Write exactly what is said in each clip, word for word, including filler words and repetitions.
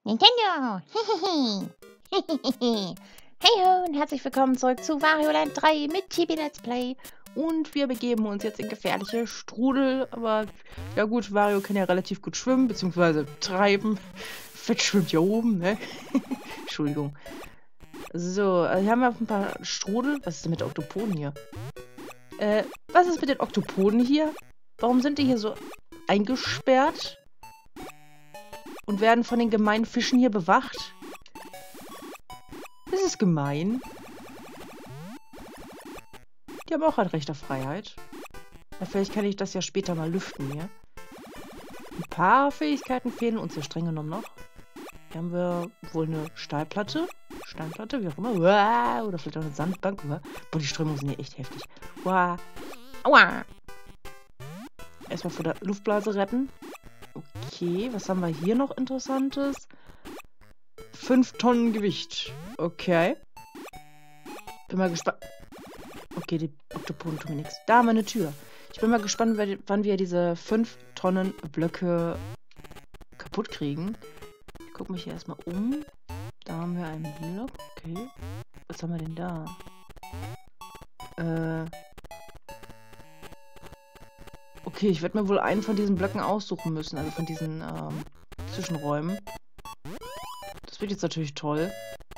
Nintendo! Hey ho und herzlich willkommen zurück zu Wario Land drei mit Chibi Let's Play. Und wir begeben uns jetzt in gefährliche Strudel. Aber ja gut, Wario kann ja relativ gut schwimmen, beziehungsweise treiben. Fett schwimmt ja oben, ne? Entschuldigung. So, also hier haben wir ein paar Strudel. Was ist denn mit Oktopoden hier? Äh, was ist mit den Oktopoden hier? Warum sind die hier so eingesperrt? Und werden von den gemeinen Fischen hier bewacht? Das ist gemein. Die haben auch ein Recht auf Freiheit. Ja, vielleicht kann ich das ja später mal lüften hier. Ein paar Fähigkeiten fehlen uns ja streng genommen noch. Hier haben wir wohl eine Stahlplatte. Steinplatte, wie auch immer. Uah, oder vielleicht auch eine Sandbank. Uah. Boah, die Strömungen sind hier echt heftig. Uah. Aua. Erstmal vor der Luftblase retten. Okay, was haben wir hier noch Interessantes? Fünf Tonnen Gewicht. Okay. Bin mal gespannt. Okay, die Oktopoden tun mir nichts. Da haben wir eine Tür. Ich bin mal gespannt, wann wir diese fünf Tonnen Blöcke kaputt kriegen. Ich gucke mich hier erstmal um. Da haben wir einen Block. Okay. Was haben wir denn da? Äh... Okay, ich werde mir wohl einen von diesen Blöcken aussuchen müssen, also von diesen ähm, Zwischenräumen. Das wird jetzt natürlich toll.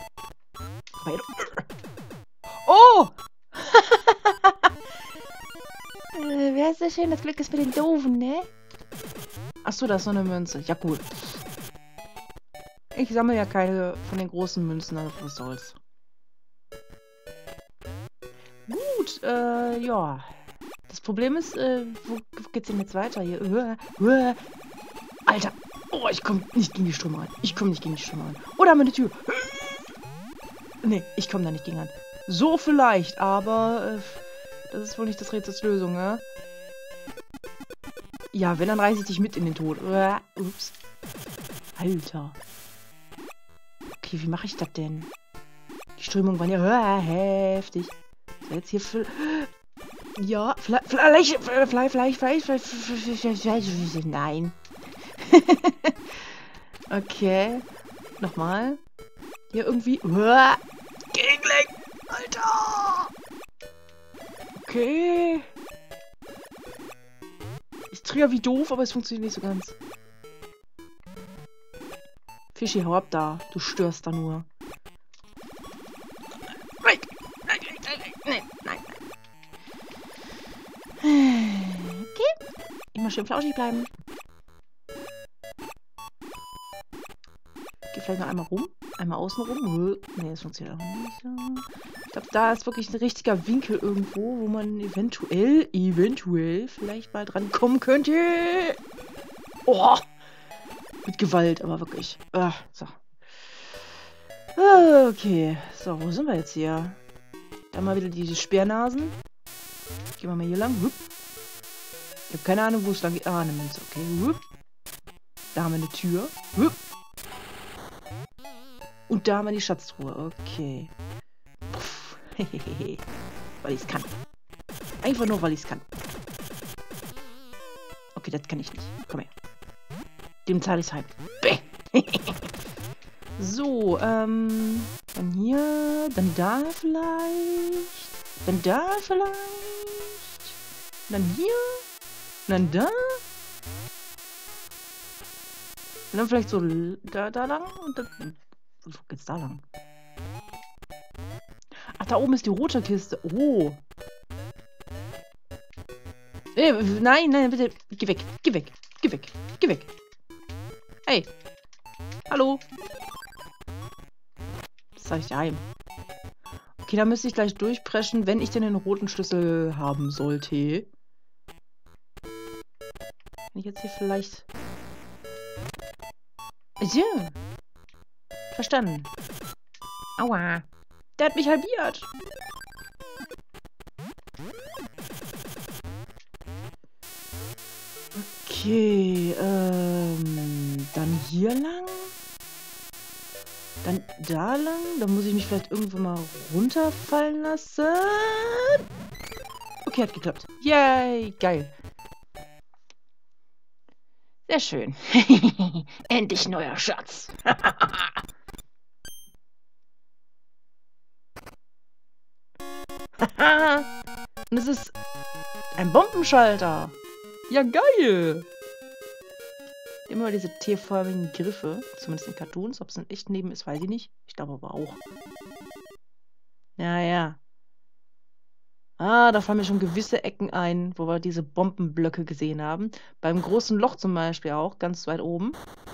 Oh! äh, wer ist das schön? Das Glück ist mit den Doofen, ne? Achso, da ist noch eine Münze. Ja, gut. Ich sammle ja keine von den großen Münzen, also was soll's. Gut, äh, ja. Das Problem ist, äh, wo, wo geht's denn jetzt weiter hier? Uah, uah. Alter! Oh, ich komme nicht gegen die Ströme ran. Ich komme nicht gegen die Ströme ran. Oder haben wir eine Tür? Nee, ich komme da nicht gegen ran. So vielleicht, aber äh, das ist wohl nicht das Rätsels Lösung, ne? Ja, wenn, dann reiße ich dich mit in den Tod. Uah, ups. Alter. Okay, wie mache ich das denn? Die Strömungen waren ja uah, heftig. So, jetzt hier für... Ja, vielleicht, vielleicht, vielleicht, vielleicht, vielleicht, vielleicht, vielleicht, nein. Okay. Nochmal. Hier irgendwie. Gegenlenk! Alter! Okay. Ich drehe wie doof, aber es funktioniert nicht so ganz. Fischi, hau ab da. Du störst da nur. Nein, nein, nein, nein, nein. Okay. Immer schön flauschig bleiben. Geh vielleicht noch einmal rum. Einmal außen rum. Nee, das funktioniert auch nicht. Ich glaube, da ist wirklich ein richtiger Winkel irgendwo, wo man eventuell, eventuell vielleicht mal dran kommen könnte. Oh! Mit Gewalt, aber wirklich. Ah, so. Okay. So, wo sind wir jetzt hier? Da mal wieder diese Speernasen. Gehen wir mal hier lang. Hup. Ich habe keine Ahnung, wo es lang geht. Ah, eine Münze. Okay. Hup. Da haben wir eine Tür. Hup. Und da haben wir die Schatztruhe. Okay. Puff. Weil ich es kann. Einfach nur, weil ich es kann. Okay, das kann ich nicht. Komm her. Dem zahle ich es heim. Bäh. So, ähm. Dann hier. Dann da vielleicht. Dann da vielleicht. Dann hier. Dann da. Und dann vielleicht so da, da lang. Und dann. Wo geht's da lang? Ach, da oben ist die rote Kiste. Oh. Äh, nein, nein, bitte. Geh weg. Geh weg. Geh weg. Geh weg. Hey. Hallo. Das sag ich heim. Okay, da müsste ich gleich durchpreschen, wenn ich denn den roten Schlüssel haben sollte. Wenn ich jetzt hier vielleicht... Ja. Verstanden. Aua. Der hat mich halbiert. Okay, ähm... Dann hier lang? Dann da lang? Dann muss ich mich vielleicht irgendwo mal runterfallen lassen. Okay, hat geklappt. Yay, geil. Sehr schön. Endlich neuer Schatz. Und es ist ein Bombenschalter. Ja, geil. Immer diese T-förmigen Griffe. Zumindest in Cartoons. Ob es in echt Leben ist, weiß ich nicht. Ich glaube aber auch. Ja, ja. Ah, da fallen mir schon gewisse Ecken ein, wo wir diese Bombenblöcke gesehen haben. Beim großen Loch zum Beispiel auch, ganz weit oben.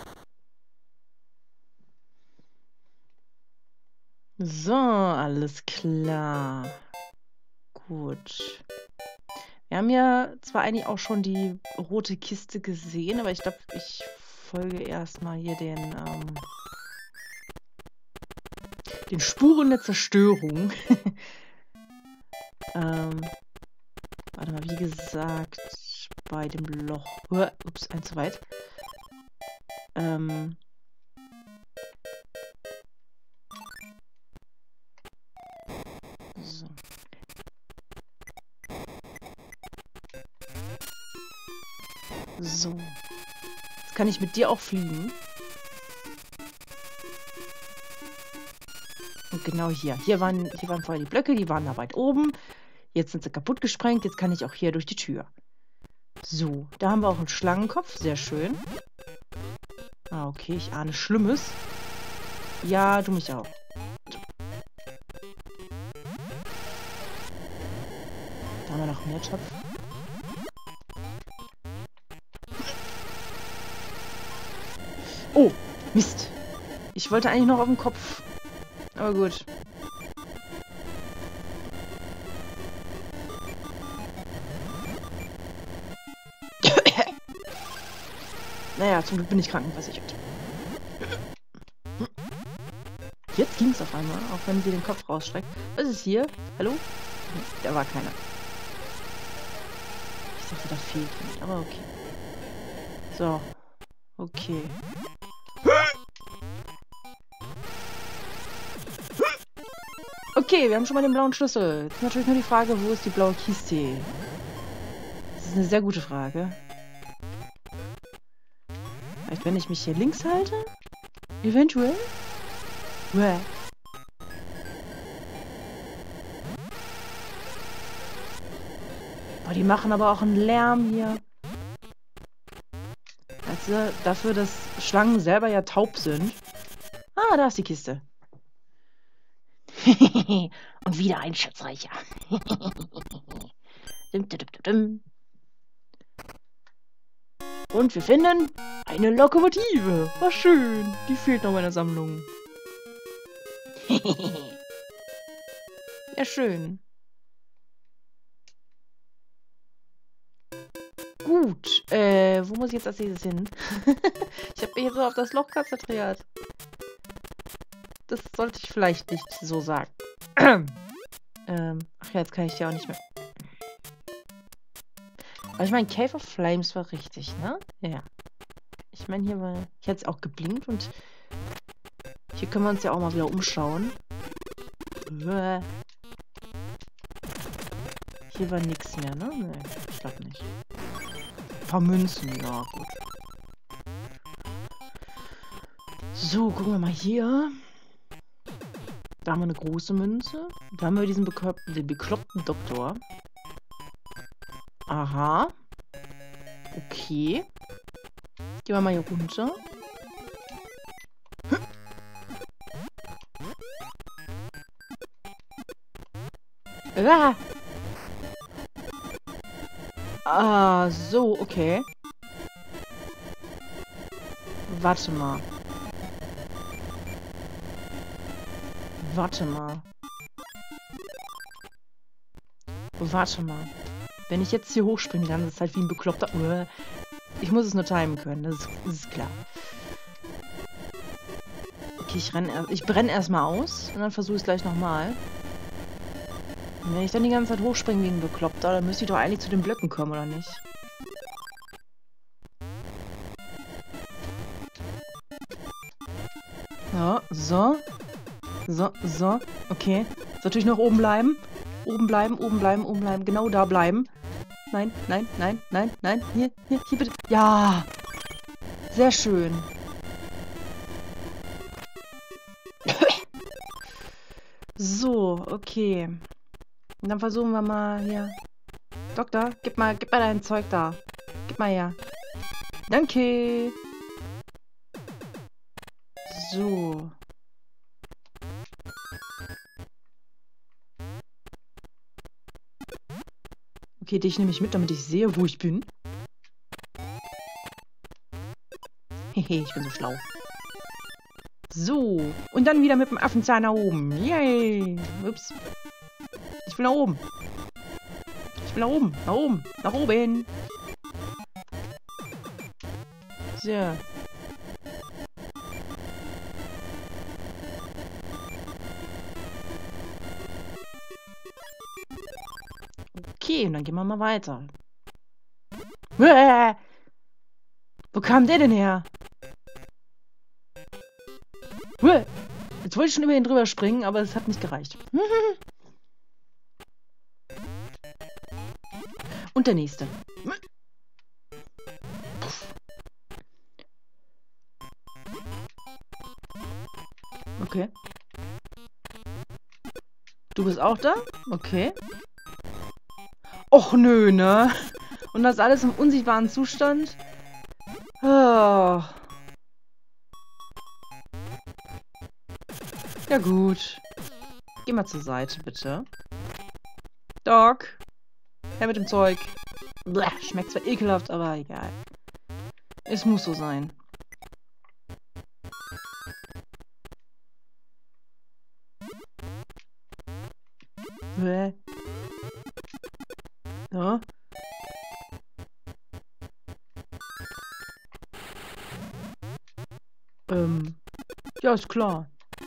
So, alles klar. Gut. Wir haben ja zwar eigentlich auch schon die rote Kiste gesehen, aber ich glaube, ich folge erstmal hier den, ähm, den Spuren der Zerstörung. ähm, warte mal, wie gesagt, bei dem Loch. Uh, ups, ein zu weit. Ähm. So. So. Jetzt kann ich mit dir auch fliegen. Und genau hier. Hier waren, hier waren vorher die Blöcke, die waren da weit oben. Jetzt sind sie kaputt gesprengt. Jetzt kann ich auch hier durch die Tür. So, da haben wir auch einen Schlangenkopf. Sehr schön. Ah, okay, ich ahne Schlimmes. Ja, du mich auch. Da haben wir noch mehr Topf. Oh, Mist. Ich wollte eigentlich noch auf den Kopf. Aber gut. Naja, zum Glück bin ich krankenversichert. Jetzt ging es auf einmal, auch wenn sie den Kopf rausstreckt. Was ist hier? Hallo? Nee, da war keiner. Ich dachte, da fehlt jemand, aber okay. So. Okay. Okay, wir haben schon mal den blauen Schlüssel. Jetzt ist natürlich nur die Frage, wo ist die blaue Kiste? Das ist eine sehr gute Frage. Vielleicht, wenn ich mich hier links halte? Eventuell? Uäh. Oh, die machen aber auch einen Lärm hier. Also, dafür, dass Schlangen selber ja taub sind. Ah, da ist die Kiste. Und wieder ein Schatzreicher. Und wir finden eine Lokomotive. War schön. Die fehlt noch in meiner Sammlung. Ja, schön. Gut. Äh, wo muss ich jetzt als nächstes hin? Ich habe mich jetzt so auf das Loch konzentriert. Das sollte ich vielleicht nicht so sagen. ähm, ach ja, jetzt kann ich die auch nicht mehr. Aber ich meine, Cave of Flames war richtig, ne? Ja. Ich meine, hier war... Hier hat es auch geblinkt und... Hier können wir uns ja auch mal wieder umschauen. Hier war nichts mehr, ne? Nee, ich glaube nicht. Ein paar Münzen, ja, gut. So, gucken wir mal hier. Da haben wir eine große Münze. Da haben wir diesen bekloppten, den bekloppten Doktor. Aha. Okay. Gehen wir mal hier runter. Ah, ah so, okay. Warte mal. Warte mal. Warte mal. Wenn ich jetzt hier hochspringe die ganze Zeit wie ein Bekloppter... Uh, ich muss es nur timen können, das ist, das ist klar. Okay, ich renne... Ich brenne erstmal aus und dann versuche ich es gleich nochmal. Und wenn ich dann die ganze Zeit hochspringe wie ein Bekloppter, dann müsste ich doch eigentlich zu den Blöcken kommen, oder nicht? Ja, so. So, so, okay. Jetzt natürlich noch oben bleiben. Oben bleiben, oben bleiben, oben bleiben. Genau da bleiben. Nein, nein, nein, nein, nein. Hier, hier, hier bitte. Ja! Sehr schön. So, okay. Und dann versuchen wir mal hier. Doktor, gib mal, gib mal dein Zeug da. Gib mal her. Danke. So. Okay, dich nehme ich mit, damit ich sehe, wo ich bin. Hehe, ich bin so schlau. So. Und dann wieder mit dem Affenzahn nach oben. Yay. Ups. Ich will nach oben. Ich will nach oben. Nach oben. Nach oben. So. Okay, und dann gehen wir mal weiter. Uäh! Wo kam der denn her? Uäh! Jetzt wollte ich schon über ihn drüber springen, aber es hat nicht gereicht. Und der nächste. Okay. Du bist auch da? Okay. Och nö, ne? Und das alles im unsichtbaren Zustand? Oh. Ja gut. Geh mal zur Seite, bitte. Doc. Her mit dem Zeug. Bleh, schmeckt zwar ekelhaft, aber egal. Es muss so sein. Bäh. Ja. Ähm. Ja, ist klar.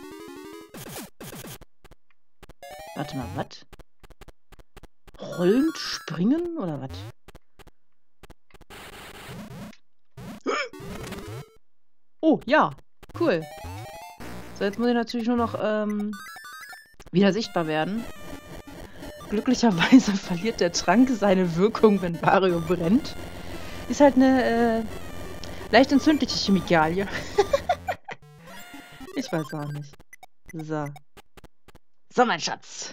Warte mal, was? Rollend springen oder was? Oh, ja. Cool. So, jetzt muss ich natürlich nur noch ähm, wieder sichtbar werden. Glücklicherweise verliert der Trank seine Wirkung, wenn Wario brennt. Ist halt eine äh, leicht entzündliche Chemikalie. Ich weiß auch nicht. So. So, mein Schatz.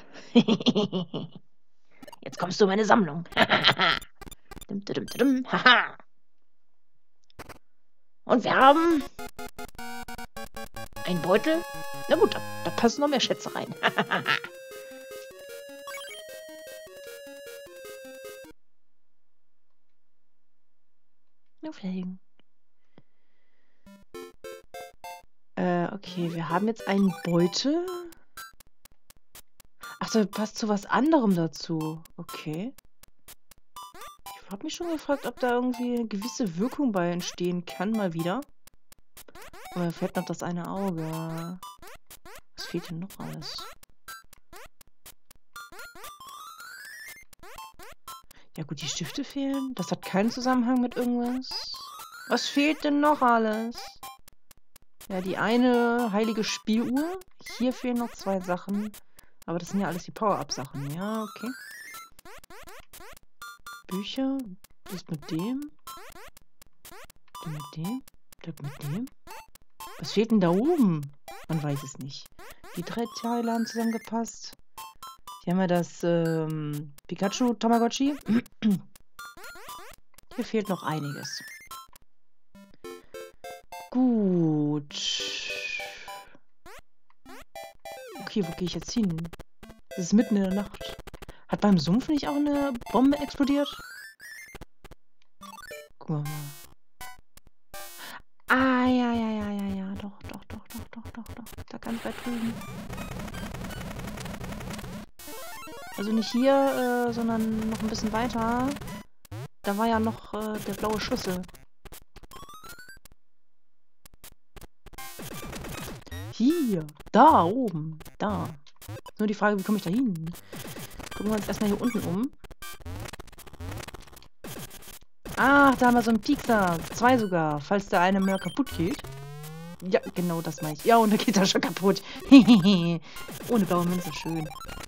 Jetzt kommst du in meine Sammlung. Und wir haben einen Beutel. Na gut, da, da passen noch mehr Schätze rein. Nur Fliegen. Äh, okay, wir haben jetzt einen Beutel. Ach, der passt zu was anderem dazu. Okay. Ich habe mich schon gefragt, ob da irgendwie eine gewisse Wirkung bei entstehen kann, mal wieder. Aber mir fehlt noch das eine Auge. Was fehlt denn noch alles? Ja gut, die Stifte fehlen. Das hat keinen Zusammenhang mit irgendwas. Was fehlt denn noch alles? Ja, die eine heilige Spieluhr. Hier fehlen noch zwei Sachen. Aber das sind ja alles die Power-Up-Sachen. Ja, okay. Bücher. Das mit dem. Das mit dem. Das mit dem. Was fehlt denn da oben? Man weiß es nicht. Die drei Teile haben zusammengepasst. Hier haben wir das ähm, Pikachu Tamagotchi. Hier fehlt noch einiges. Gut. Okay, wo gehe ich jetzt hin? Das ist mitten in der Nacht. Hat beim Sumpf nicht auch eine Bombe explodiert? Gucken wir mal. Ah, ja, ja, ja, ja, ja. Doch, doch, doch, doch, doch, doch, doch. Da ganz weit drüben. Also nicht hier, äh, sondern noch ein bisschen weiter. Da war ja noch äh, der blaue Schlüssel. Hier, da oben, da. Nur die Frage, wie komme ich da hin? Gucken wir uns erstmal hier unten um. Ach, da haben wir so einen Piekser. Zwei sogar, falls der eine mehr kaputt geht. Ja, genau das meine ich. Ja, und da geht er schon kaputt. Ohne blaue Münze, schön.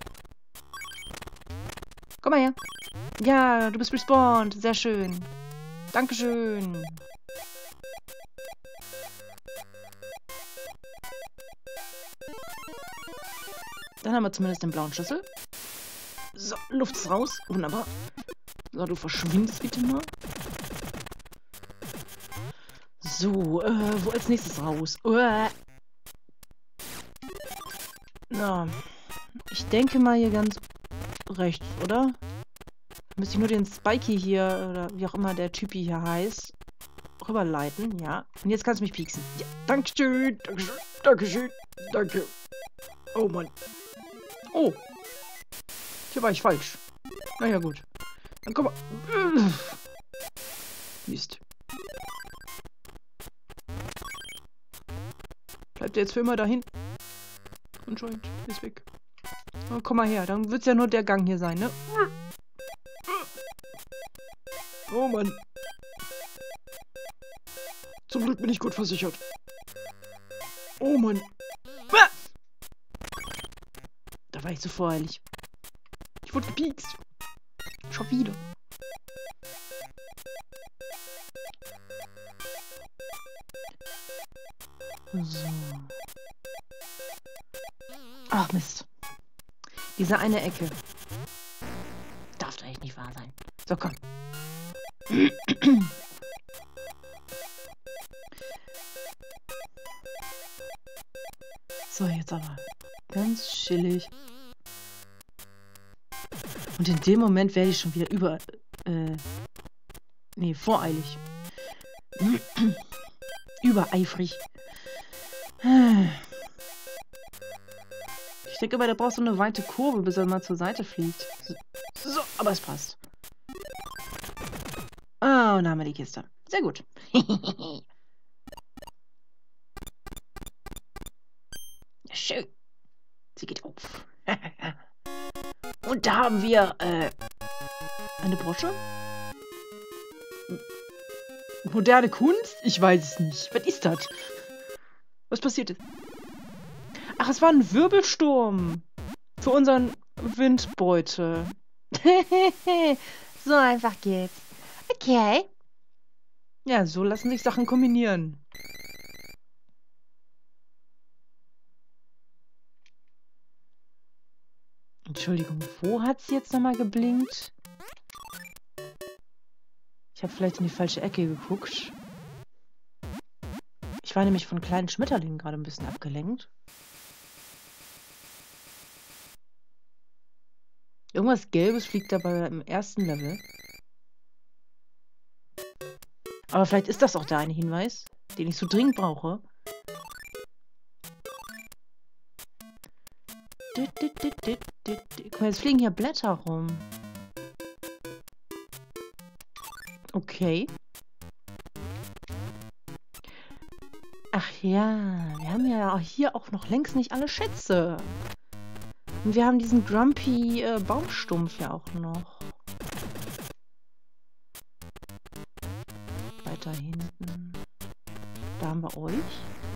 Komm mal her. Ja, du bist respawned. Sehr schön. Dankeschön. Dann haben wir zumindest den blauen Schlüssel. So, Luft ist raus. Wunderbar. So, du verschwindest bitte mal. So, äh, wo als nächstes raus? Uah. Na, ich denke mal hier ganz rechts, oder? Müsste ich nur den Spikey hier, oder wie auch immer der Typi hier heißt, rüberleiten, ja. Und jetzt kannst du mich pieksen. Ja, Dankeschön, Dankeschön, Dankeschön, danke. Oh Mann. Oh. Hier war ich falsch. Naja, gut. Dann komm mal. Mist. Bleibt der jetzt für immer dahin? Anscheinend. Ist weg. Oh, komm mal her. Dann wird es ja nur der Gang hier sein, ne? Oh Mann. Zum Glück bin ich gut versichert. Oh Mann. Ah! Da war ich zu voreilig. Ich wurde gepiekst. Schon wieder. So. Ach Mist. Diese eine Ecke. Darf doch echt nicht wahr sein. So, komm. So, jetzt aber. Ganz chillig. Und in dem Moment werde ich schon wieder über... Äh, nee, voreilig. Übereifrig. Ich denke aber, der braucht so eine weite Kurve, bis er mal zur Seite fliegt. So, so, aber es passt. Oh, und da haben wir die Kiste. Sehr gut. Schön. Sie geht auf. Und da haben wir, äh, eine Brosche? Moderne Kunst? Ich weiß es nicht. Was ist das? Was passiert ist? Ach, es war ein Wirbelsturm. Für unseren Windbeutel. So einfach geht's. Okay. Ja, so lassen sich Sachen kombinieren. Entschuldigung, wo hat sie jetzt nochmal geblinkt? Ich habe vielleicht in die falsche Ecke geguckt. Ich war nämlich von kleinen Schmetterlingen gerade ein bisschen abgelenkt. Irgendwas Gelbes fliegt dabei im ersten Level. Aber vielleicht ist das auch der eine Hinweis, den ich so dringend brauche. Guck mal, jetzt fliegen hier Blätter rum. Okay. Ach ja, wir haben ja hier auch noch längst nicht alle Schätze. Und wir haben diesen Grumpy äh, Baumstumpf ja auch noch. Weiter hinten. Da haben wir euch.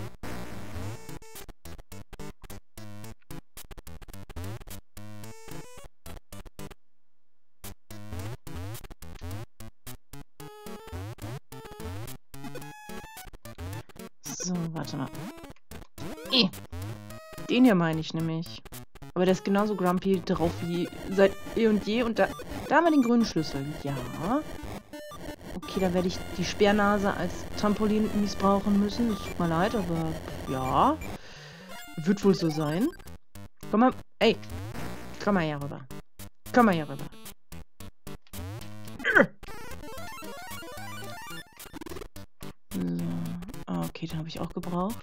So, warte mal. Eh. Den hier meine ich nämlich. Aber der ist genauso grumpy drauf wie seit eh und je. Und da, da haben wir den grünen Schlüssel. Ja. Okay, da werde ich die Sperrnase als Trampolin missbrauchen müssen. Es tut mir leid, aber ja. Wird wohl so sein. Komm mal. Ey. Komm mal hier rüber. Komm mal hier rüber. So. Okay, den habe ich auch gebraucht.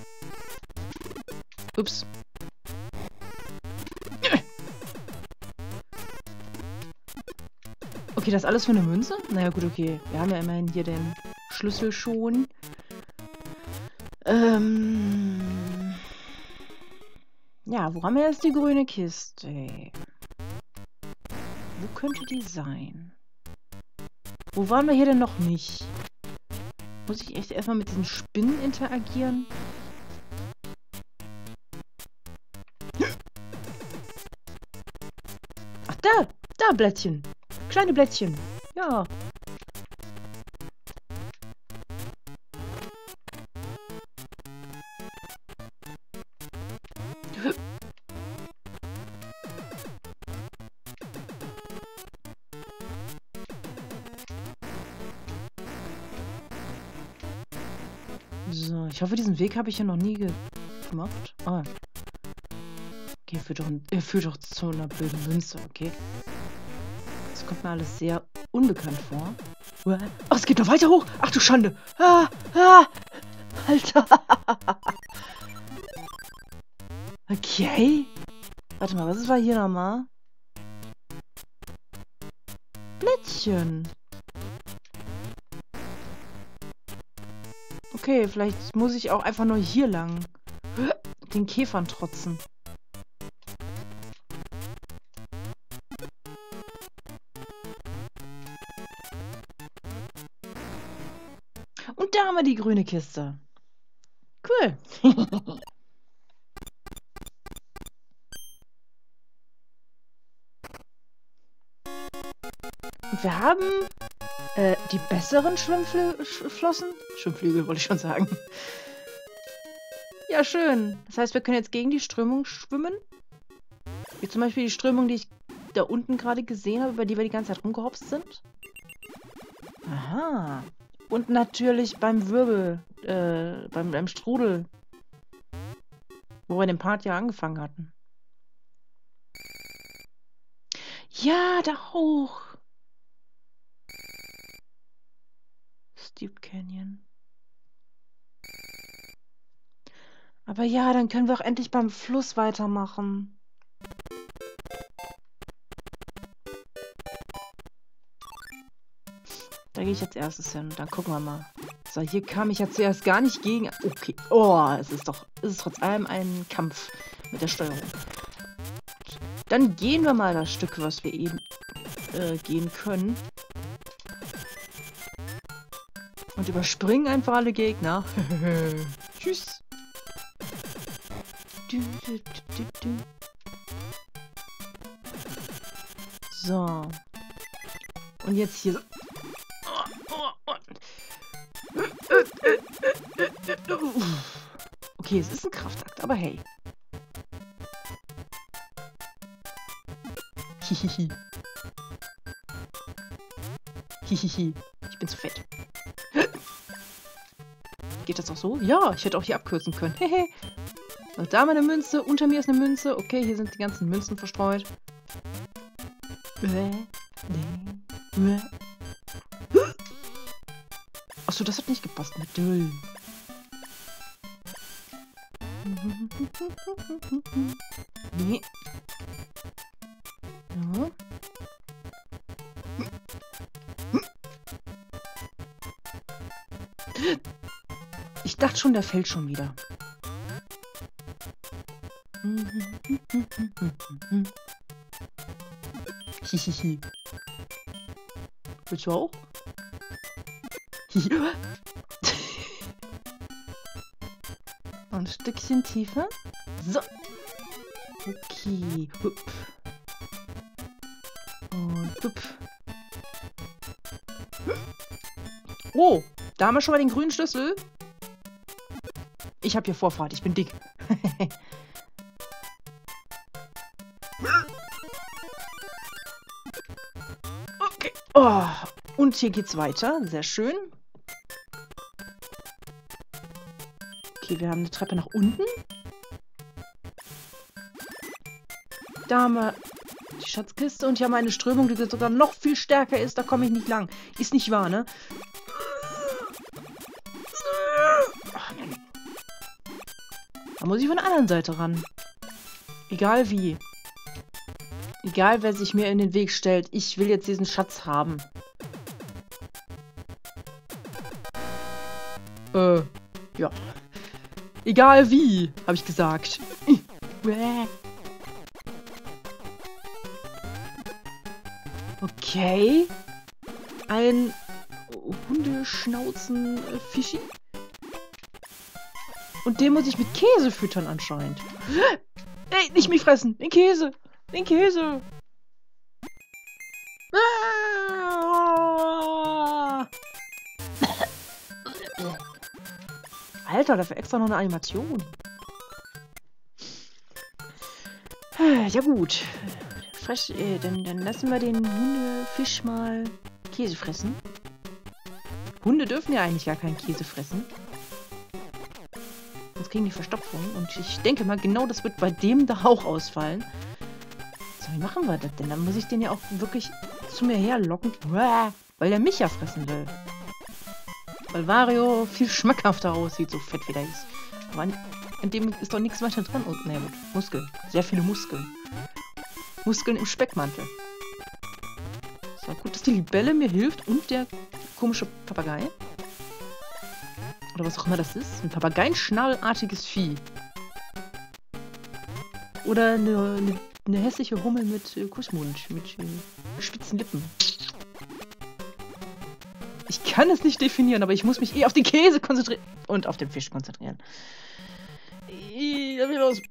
Ups. Okay, das ist alles für eine Münze? Naja, gut, okay. Wir haben ja immerhin hier den Schlüssel schon. Ähm... Ja, wo haben wir jetzt die grüne Kiste? Wo könnte die sein? Wo waren wir hier denn noch nicht? Muss ich echt erstmal mit diesen Spinnen interagieren? Ach, da! Da, Blättchen! Kleine Blättchen. Ja. So, ich hoffe, diesen Weg habe ich ja noch nie ge gemacht. Ah. Okay, er führt doch, er führt doch zu einer blöden Münze, okay. Das kommt mir alles sehr unbekannt vor. Ach, es geht noch weiter hoch. Ach du Schande. Ah, ah, Alter. Okay. Warte mal, was war hier nochmal? Blättchen. Okay, vielleicht muss ich auch einfach nur hier lang. Den Käfern trotzen. Und da haben wir die grüne Kiste. Cool. Und wir haben äh, die besseren Schwimmflossen. Schwimmflügel wollte ich schon sagen. Ja, schön. Das heißt, wir können jetzt gegen die Strömung schwimmen. Wie zum Beispiel die Strömung, die ich da unten gerade gesehen habe, über die wir die ganze Zeit rumgehopst sind. Aha. Und natürlich beim Wirbel, äh, beim, beim Strudel. Wo wir den Part ja angefangen hatten. Ja, da hoch. Steep Canyon. Aber ja, dann können wir auch endlich beim Fluss weitermachen. Da gehe ich jetzt erstes hin. Dann gucken wir mal. So, hier kam ich ja zuerst gar nicht gegen. Okay. Oh, es ist doch. Es ist trotz allem ein Kampf mit der Steuerung. Dann gehen wir mal das Stück, was wir eben äh, gehen können. Und überspringen einfach alle Gegner. Tschüss. Du, du, du, du. So. Und jetzt hier. Okay, es ist ein Kraftakt, aber hey. Hihihi. Hihihi. Ich bin zu fett. Geht das auch so? Ja, ich hätte auch hier abkürzen können. Hehe. Und da meine Münze. Unter mir ist eine Münze. Okay, hier sind die ganzen Münzen verstreut. Achso, das hat nicht gepasst. Natürlich. Nee. Ja. Ich dachte schon, der fällt schon wieder. Hihihi. Willst du auch? Ein Stückchen tiefer. So. Okay. Hup. Und hup. Oh, da haben wir schon mal den grünen Schlüssel. Ich habe hier Vorfahrt, ich bin dick. Okay. Oh, und hier geht's weiter. Sehr schön. Okay, wir haben eine Treppe nach unten. Da haben wir die Schatzkiste und hier haben wir eine Strömung, die sogar noch viel stärker ist. Da komme ich nicht lang. Ist nicht wahr, ne? Da muss ich von der anderen Seite ran. Egal wie. Egal, wer sich mir in den Weg stellt. Ich will jetzt diesen Schatz haben. Äh, ja. Egal wie, habe ich gesagt. Okay. Ein Hundeschnauzen-Fischi. Und den muss ich mit Käse füttern anscheinend. Ey, nicht mich fressen. Den Käse. Den Käse. Ah! Alter, dafür extra noch eine Animation. Ja gut. Frisch, äh, dann, dann lassen wir den Hundefisch mal Käse fressen. Hunde dürfen ja eigentlich gar keinen Käse fressen. gegen die Verstopfung. Und ich denke mal, genau das wird bei dem da auch ausfallen. So, wie machen wir das denn? Dann muss ich den ja auch wirklich zu mir herlocken. Weil der mich ja fressen will. Weil Wario viel schmackhafter aussieht, so fett wie der ist. Aber an, an dem ist doch nichts weiter dran. Und, ne, gut, Muskeln. Sehr viele Muskeln. Muskeln im Speckmantel. So, gut, dass die Libelle mir hilft und der komische Papagei. Oder was auch immer das ist. Ein Papageienschnabbelartiges Vieh. Oder eine, eine, eine hässliche Hummel mit äh, Kussmund. Mit äh, spitzen Lippen. Ich kann es nicht definieren, aber ich muss mich eh auf den Käse konzentrieren. Und auf den Fisch konzentrieren. Da will los.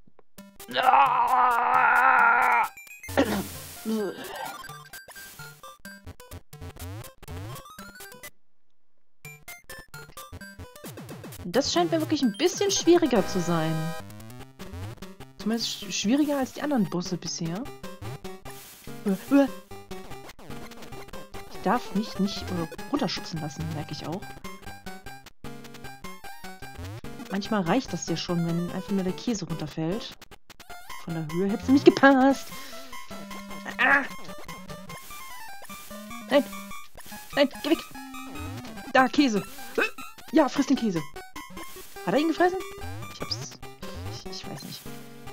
Das scheint mir wirklich ein bisschen schwieriger zu sein. Zumindest schwieriger als die anderen Bosse bisher. Ich darf mich nicht äh, runterschubsen lassen, merke ich auch. Manchmal reicht das ja schon, wenn einfach nur der Käse runterfällt. Von der Höhe hätte es nicht gepasst. Ah. Nein. Nein, geh weg. Da, Käse. Ja, friss den Käse. Hat er ihn gefressen? Ich hab's... Ich, ich weiß nicht.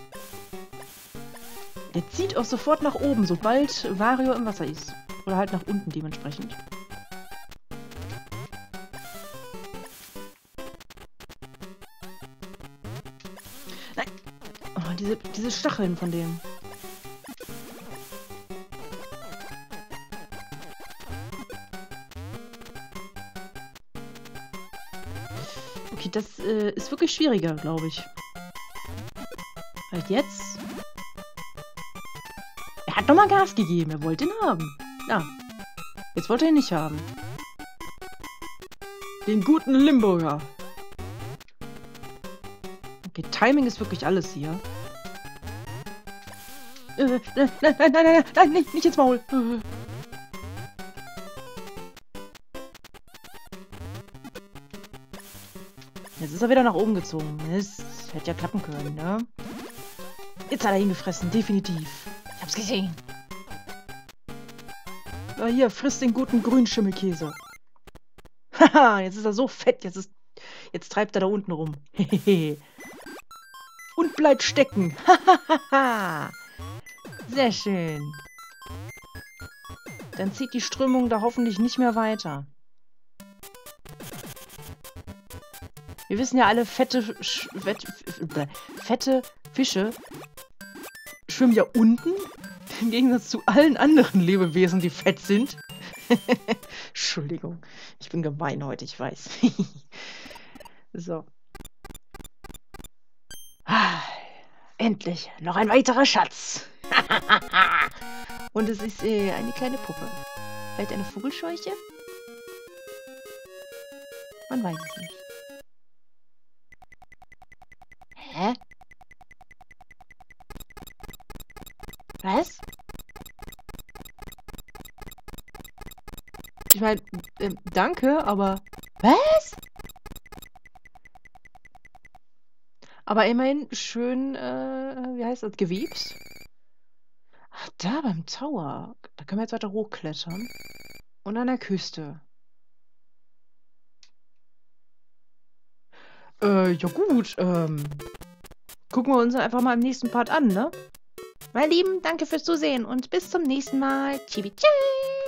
Der zieht auch sofort nach oben, sobald Wario im Wasser ist. Oder halt nach unten dementsprechend. Nein! Oh, diese, diese Stacheln von dem. Okay, das äh, ist wirklich schwieriger, glaube ich. Halt jetzt. Er hat nochmal Gas gegeben. Er wollte ihn haben. Ja. Jetzt wollte er ihn nicht haben. Den guten Limburger. Okay, Timing ist wirklich alles hier. Äh, nein, nein, nein, nein, nein, nein, nicht, nicht ins Maul. Äh. Jetzt ist er wieder nach oben gezogen. Das hätte ja klappen können, ne? Jetzt hat er ihn gefressen, definitiv. Ich hab's gesehen. So, hier, friss den guten Grünschimmelkäse. Haha, jetzt ist er so fett. Jetzt ist, jetzt treibt er da unten rum. Und bleibt stecken. Hahaha. Sehr schön. Dann zieht die Strömung da hoffentlich nicht mehr weiter. Wir wissen ja alle, fette, Sch fette, fette Fische schwimmen ja unten. Im Gegensatz zu allen anderen Lebewesen, die fett sind. Entschuldigung, ich bin gemein heute, ich weiß. So. Ah, endlich, noch ein weiterer Schatz. Und es ist äh, eine kleine Puppe. Vielleicht eine Vogelscheuche? Man weiß es nicht. Hä? Was? Ich meine, äh, danke, aber... Was? Aber immerhin schön, äh, wie heißt das, gewebt? Ach, da beim Tower. Da können wir jetzt weiter hochklettern. Und an der Küste. Äh, ja gut, ähm... gucken wir uns einfach mal im nächsten Part an, ne? Meine Lieben, danke fürs Zusehen und bis zum nächsten Mal. Tschüssi.